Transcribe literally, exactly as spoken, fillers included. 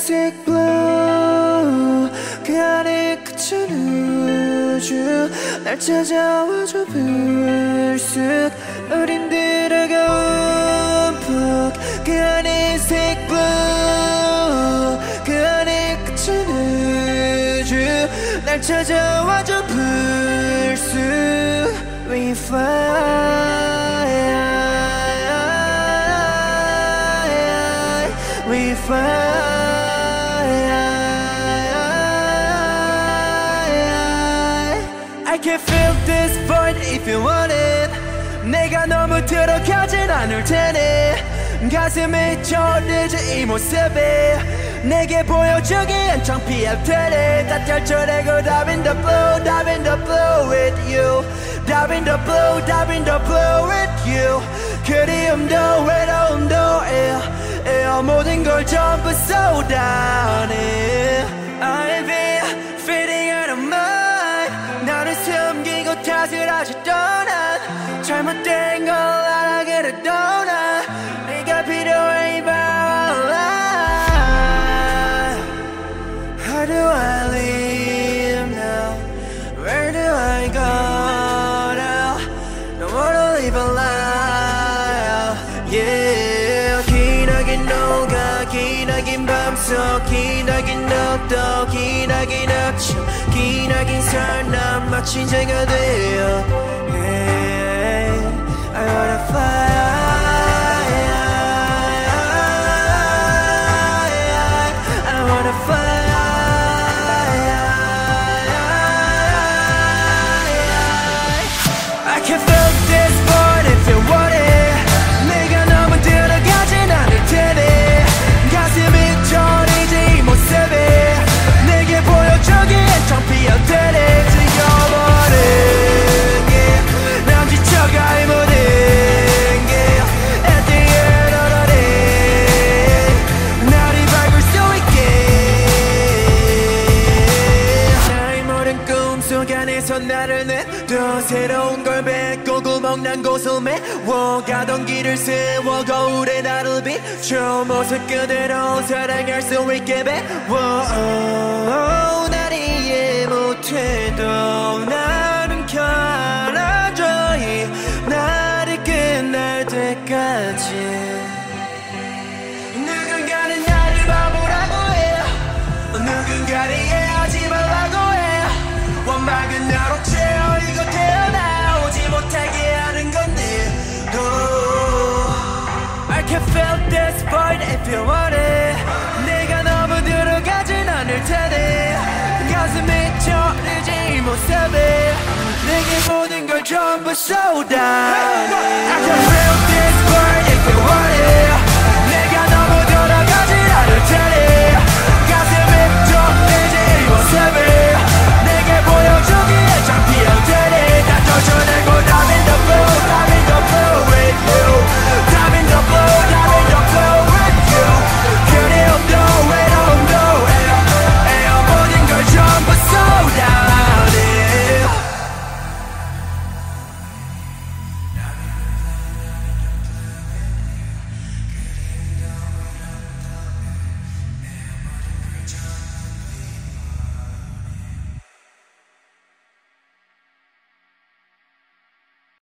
색 blue 그 안에 그치는 우주 날 찾아와줘 불쑥 우린 들어가 움푹 그 안에 색 blue 그 안에 그치는 우주 날 찾아와줘 불쑥 We fly We fly I can feel this void if you want it 내가 너무 들어가진 않을 테니 가슴이 저리지 이 모습이 내게 보여주기엔 창피할 테니 다 펼쳐내고 Dive in the blue, dive in the blue with you Dive in the blue, dive in the blue with you 그리움도 외로움도 yeah, yeah, 모든 걸 전부 쏟아내 I'll be fading out of mind 나를 숨기고 탓을 하지도 난 잘못된 걸 알아 그래도 난 네가 필요해 이 밤 How do I live now? Where do I go now? Don't wanna live a lie Yeah 기나긴 너가 기나긴 밤속 기나긴 너도 기나긴 아침 기나긴 사람 마치 제가 되어 yeah, I wanna fly I wanna fly I can feel this void if you want it 내가 너무 들어가진 않을 테니 가슴이 저리지 이 모습이 내게 보여주기엔 창피할 테니 지겨워버린 게 난 지쳐가 이 모든 게 At the end of the day 날이 밝을 수 있게 나의 모든 꿈속 안에서 나를 내또 새로운 걸 뱉고 구멍난 곳을 메워가던 길을 세워 거울에 나를 비춰 모습 그대로 사랑할 수 있게 배워 날 이해 못해도 나는 켜놔줘 이 날이 끝날 때까지 누군가는 나를 바보라고 해 누군가는 이해하지 말라고 해 원망은 나로 채워이고 태어나오지 못하게 하는 건데 oh, I can feel this void if you want it 내가 너무 들어가진 않을 테니 가슴이 저리지 이 모습이 내게 모든 걸 전부 쏟아 I can feel this void